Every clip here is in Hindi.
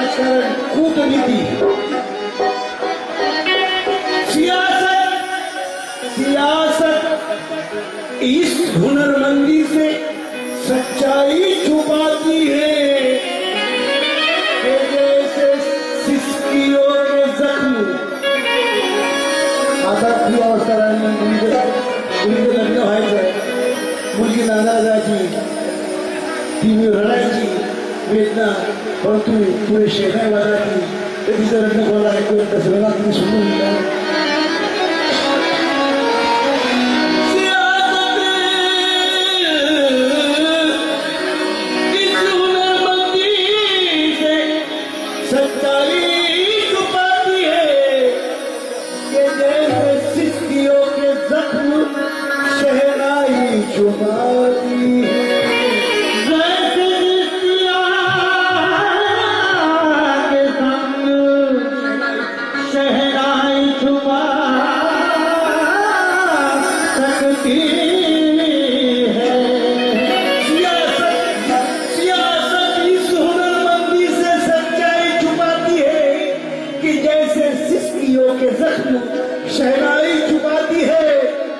राजकारण, कूटनीति, सियासत इस हुनरमंदी से सच्चाई छुपाती है कि जैसे सिसकियों के जख्म आता किया अवसरांनी मुलीचं लग्न व्हायचं, मुलगी नांदाजाची, ती रडायची वेदना, परंतु पुढे शेजारी वाजायची, तर तिचं लग्न कोणाला ऐकून तसं वेळा तुम्ही सोडून दिलं. शहनाई छुपाती है.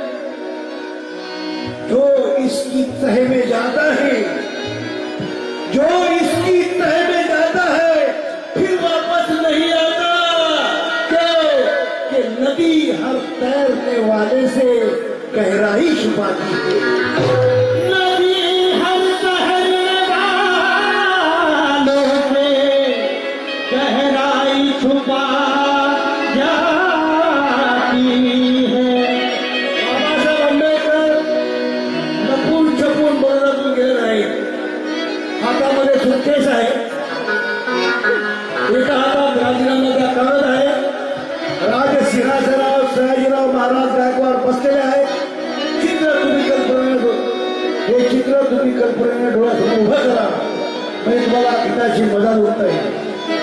जो इसकी तह में जाता है, जो इसकी तह में जाता है, फिर वापस नहीं आता. क्यों? कि नदी हर तैरने वाले से गहराई छुपाती है. सुटकेस आहे, एका हातात राजीनाम्याचा कागद आहे, राज सिंहासनावर सयाजीराव महाराज गायकवाड बसलेले आहेत. चित्र तुम्ही कल्पनेने, हे चित्र तुम्ही कल्पनेने डोळ्यासमोर उभं करा, म्हणजे तुम्हाला गीताची मजा उठता येईल.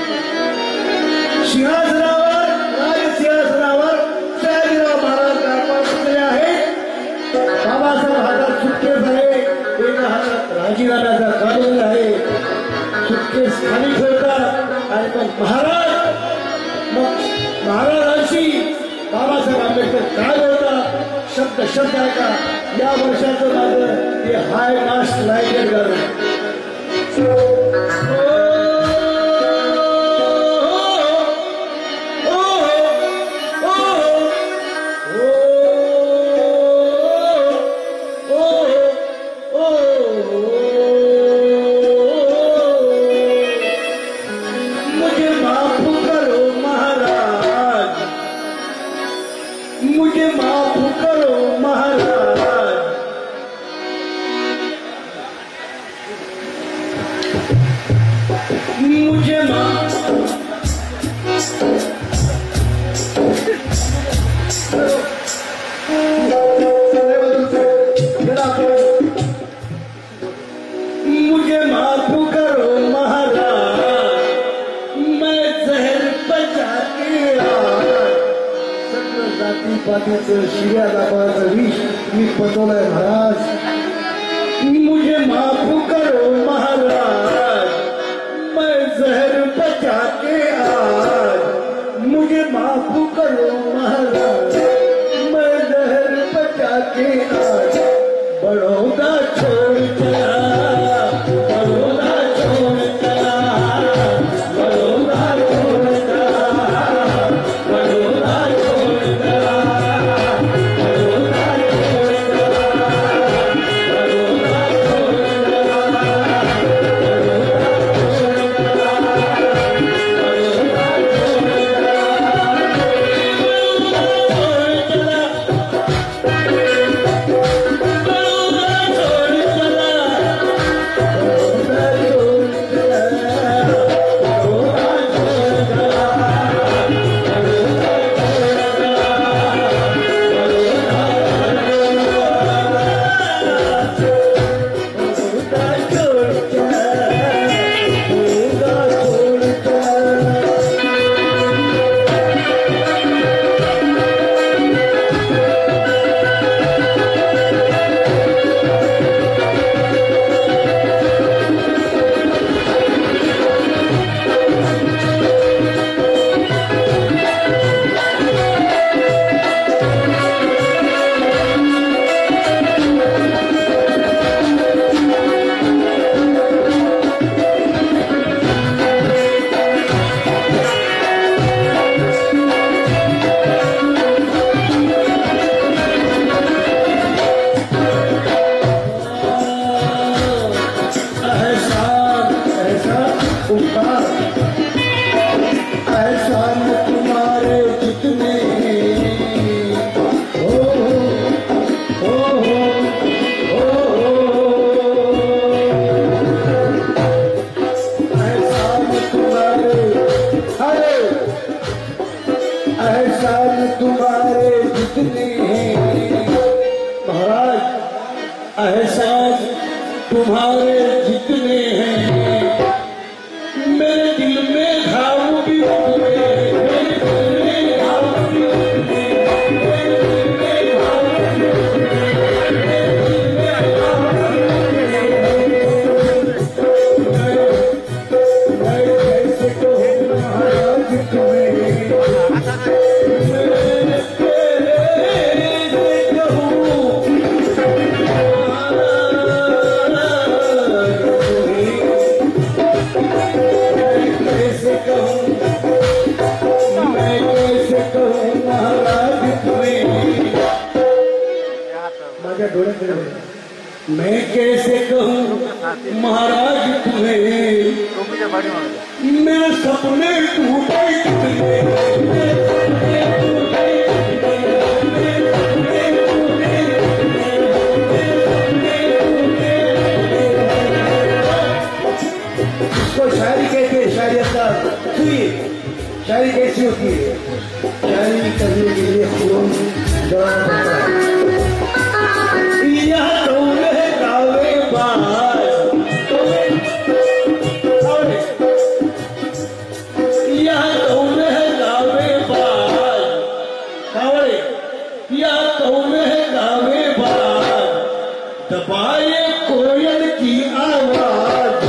सिंहासनावर, राज सिंहासनावर सयाजीराव महाराज गायकवाड बसलेले आहेत. बाबासाहेब हातात सुटकेस आहे, एका हातात राजीनाम्याचा कागद आहे. सुटकेस खाली ठेवतात आणि मग महाराजांशी बाबासाहेब आंबेडकर काय बोलतात शब्द शब्द ऐका. या वर्षाचं माझं हे हाय कास्ट लायकेट गाणं. शिव्या दाखवायचं विष मी पचवलंय महाराज. मुझे माफ करो महाराज, मैं जहर बचा के आज. मुझे माफ करो महाराज, मैं जहर बचा के आज. बड़ौदा छोड़ चला, बड़ौदा छोड़ चला, बड़ौदा छोड़ चला, बड़ौदा छोड़ चला. Oh एहसान तुम्हारे जितने एहसान तुम्हारे जितने हैं महाराज, एहसान तुम्हारे जितने हैं, मेरे दिल में घाव भी उतने, मेरे दिल में घाव भी उतने, मेरे दिल में घाव भी उतने, मेरे दिल में घाव भी उतने। मैं कैसे कहूँ महाराज तुम्हें, मैं कैसे कहूँ महाराज तुम्हें, मेरे सपने टूटे इसको शायरी कहते हैं। शायरी सुनिए, शायरी कैसी होती है? शायरी करने के लिए खून दौड़ना पड़ता है। यह कौन है गावे बाज, यह कौन है गावे बाज, यह कौन है गावे बाज, दबाए कोयल की आवाज,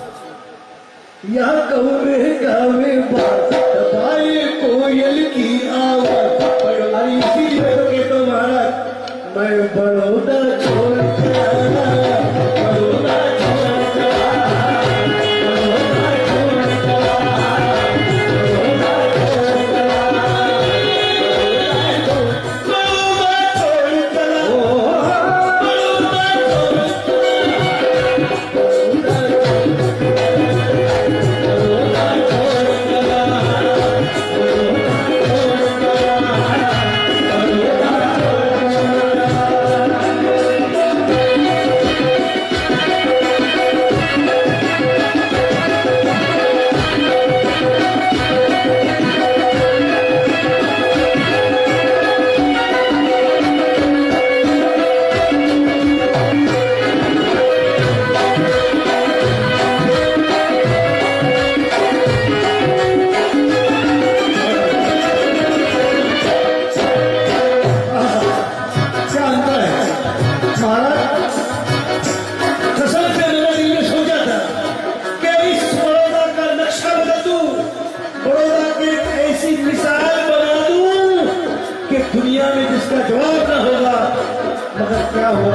यह कौन है गावे बाज, दबाए कोयल की आवाज। इसीलिए तो कहता हूँ महाराज, मैं बड़ौदा छोड़ दुनिया में जिसका जवाब न होगा। मगर क्या हुआ,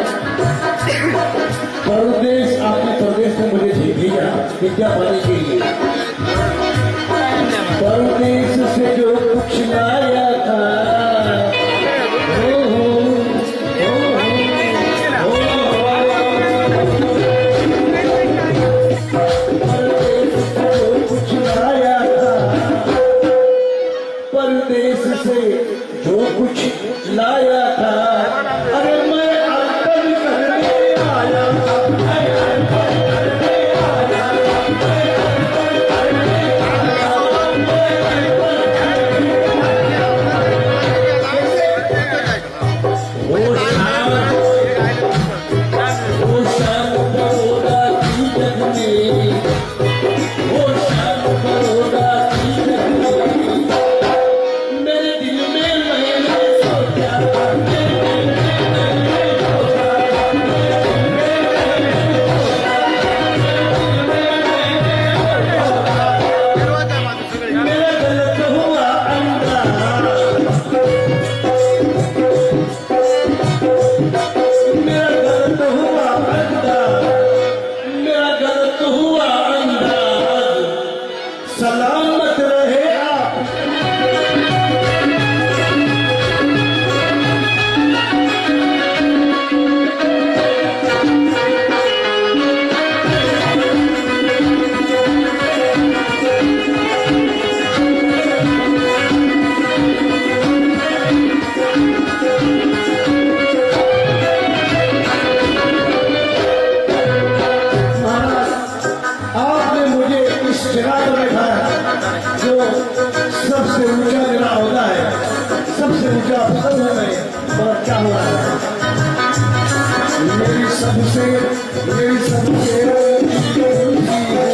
परदेश आपने परदेश में मुझे भेजा विद्या पाने के लिए। परदेश से जो कुछ लाया था, परदेश से जो कुछ लाया था, अरे मैं अर्पण करने आया था, मैं अर्पण करने आया था, मैं अर्पण जो सबसे ऊंचा गिरा होता है, सबसे ऊंचा पत्थर है मैं, और क्या हुआ है? मेरी सबसे ऊंची है।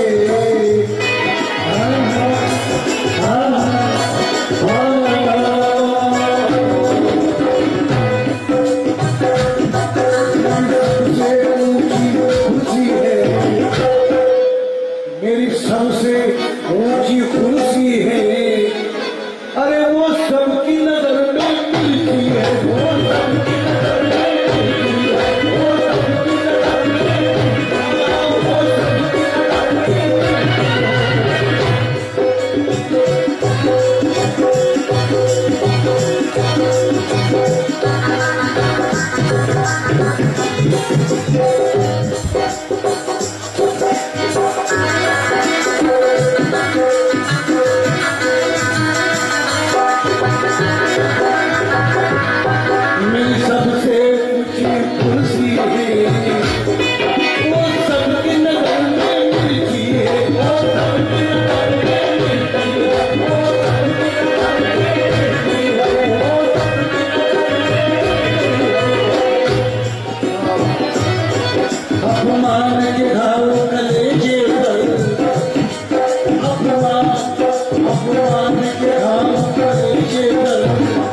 मेरी सबसे ऊंची कुर्सी है। अरे वो सबकी नजर में मिलती है, वो सबकी नजर में मिलती है, वो सबकी नजर में मिलती है, वो सबकी नजर मेरी सबसे ऊंची कुर्सी है, वो सबकी नजर में मिलती है, वो सबकी नजर में मिलती है, वो सबकी नजर में मिलती है, वो सबकी नजर में मिलती है। अपमान के घाव कलेजे पर, अपमान के घाव कलेजे पर,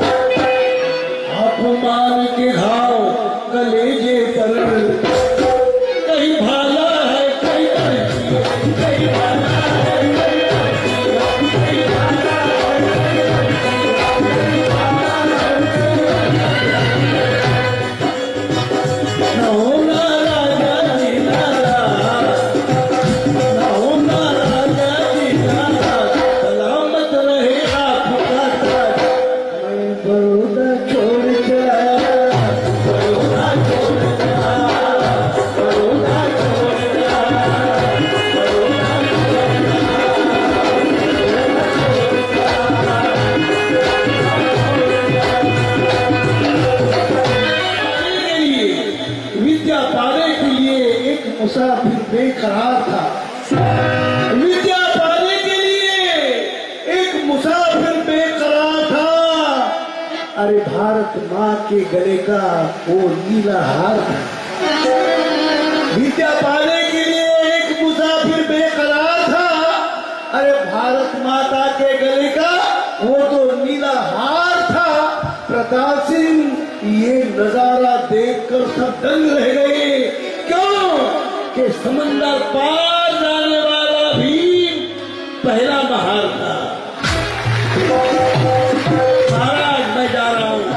अपमान के घाव कलेजे पर, कहीं भाला है कहीं अर्जी है, कहीं भाला है कहीं अर्जी है, कहीं भाला है कहीं अर्जी है, कहीं भाला है कहीं अर्जी है। न होना राजा जी नाराज, न होना राजा जी नाराज, सलामत रहे आपका ताज। मैं बड़ौदा छोड़ चला, बड़ौदा छोड़ चला, बड़ौदा छोड़ चला, बड़ौदा विद्या पाने के लिए एक मुसाफिर बेकरार था। विद्या पाने के लिए एक मुसाफिर बेकरार था। अरे भारत माँ के गले का वो नीला हार था। विद्या पाने के लिए एक मुसाफिर बेकरार था। अरे भारत माता के गले का वो तो नीला हार था। प्रताप सिंह ये नजारा देखकर सब दंग रह गए। क्यों कि समंदर पार जाने वाला भी पहला बहार था। महाराज मैं जा रहा हूँ।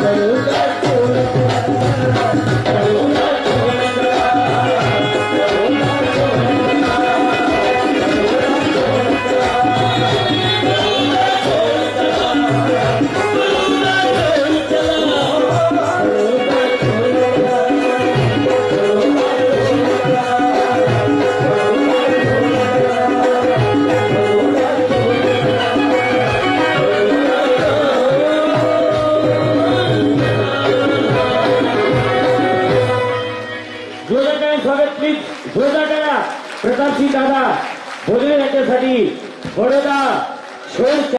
स्वागत प्लीज जोरदार करा प्रताप सिंह दादा भोजन याच्यासाठी बडोदा शोर